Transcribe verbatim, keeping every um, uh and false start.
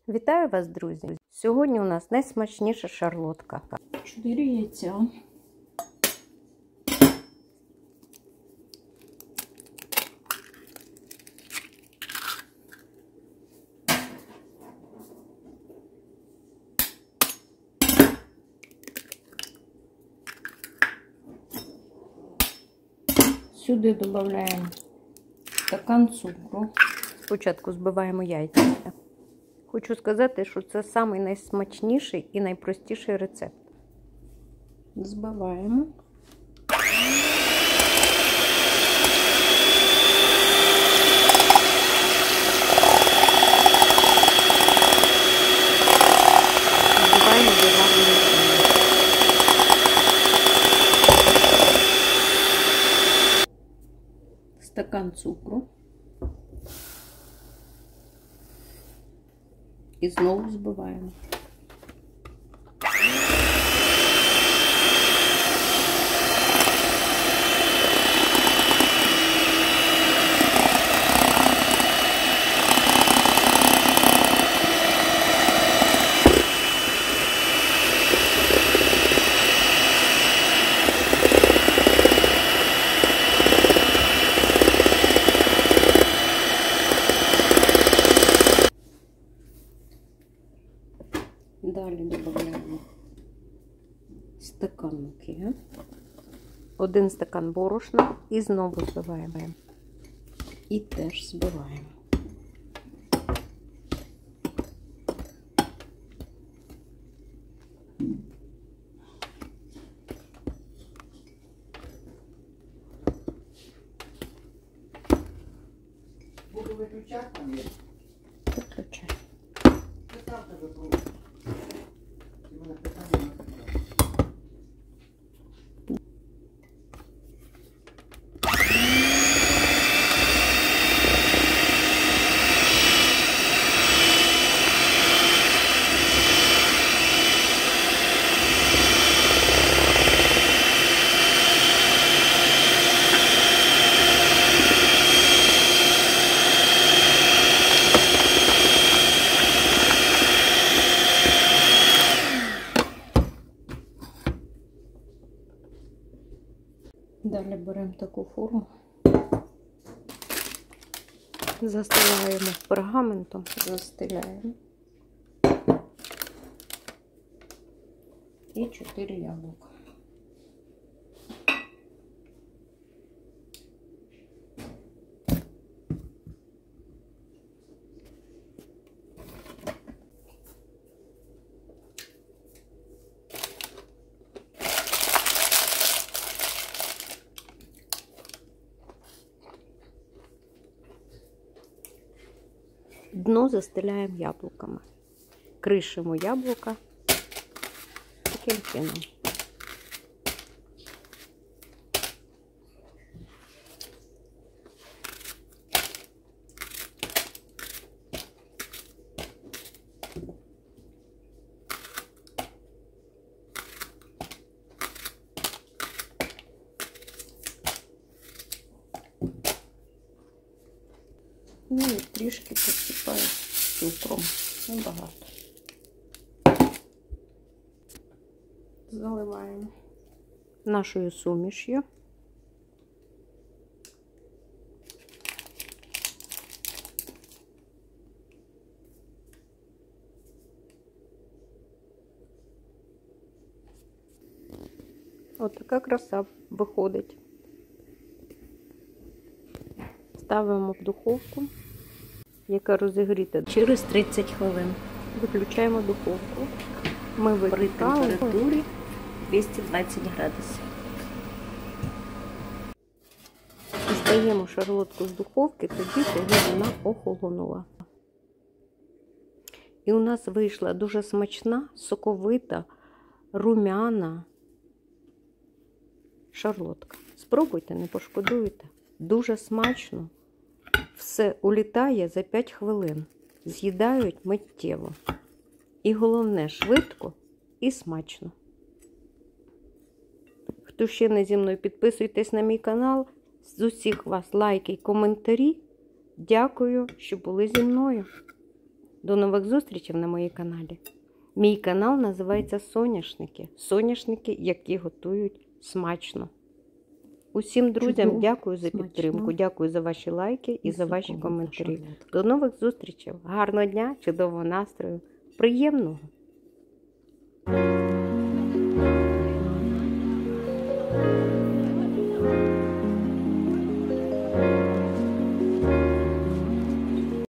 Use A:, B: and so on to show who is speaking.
A: Вітаю вас, друзі! Сьогодні у нас найсмачніша шарлотка.
B: чотири яйця. Сюди додаємо стакан цукру.
A: Спочатку збиваємо яйця. Хочу сказати, що це самий найсмачніший і найпростіший рецепт.
B: Збиваємо.
A: Збиваємо до гарної зміни.
B: Стакан цукру. І знову збиваємо. Далі додаємо стакан муки,
A: Один стакан борошна і знову збиваємо.
B: і теж збиваємо.
C: Буду виключати там є.
B: Виключаємо.
C: Поставте до того. І мене питання не питання.
B: Далі беремо таку форму,
A: Застилаємо пергаментом.
B: застеляємо і чотири яблука.
A: Дно застеляємо яблуками. Кришимо яблука таким чином.
B: Ну і трішки посипаю цукром, небагато. Заливаємо
A: Нашою суміш'ю. Ось така краса виходить. Ставимо в духовку, яка розігріта через тридцять хвилин. Виключаємо духовку. Ми
B: при
A: випікали
B: температурі двісті двадцять градусів.
A: Дістаємо шарлотку з духовки тоді, коли вона охолонула. І у нас вийшла дуже смачна, соковита, румяна шарлотка. Спробуйте, не пошкодуєте. Дуже смачно. Все улітає за п'ять хвилин. З'їдають миттєво. І головне, швидко і смачно. Хто ще не зі мною, підписуйтесь на мій канал. З усіх вас лайки і коментарі. Дякую, що були зі мною. До нових зустрічей на моїй каналі. Мій канал називається Соняшники. Соняшники, які готують смачно. Усім друзям
B: Чудово,
A: дякую за
B: смачно.
A: підтримку, дякую за ваші лайки і,
B: І
A: за ваші
B: соковита
A: коментарі.
B: шарлотка.
A: До нових зустрічей. Гарного дня, чудового настрою, приємного!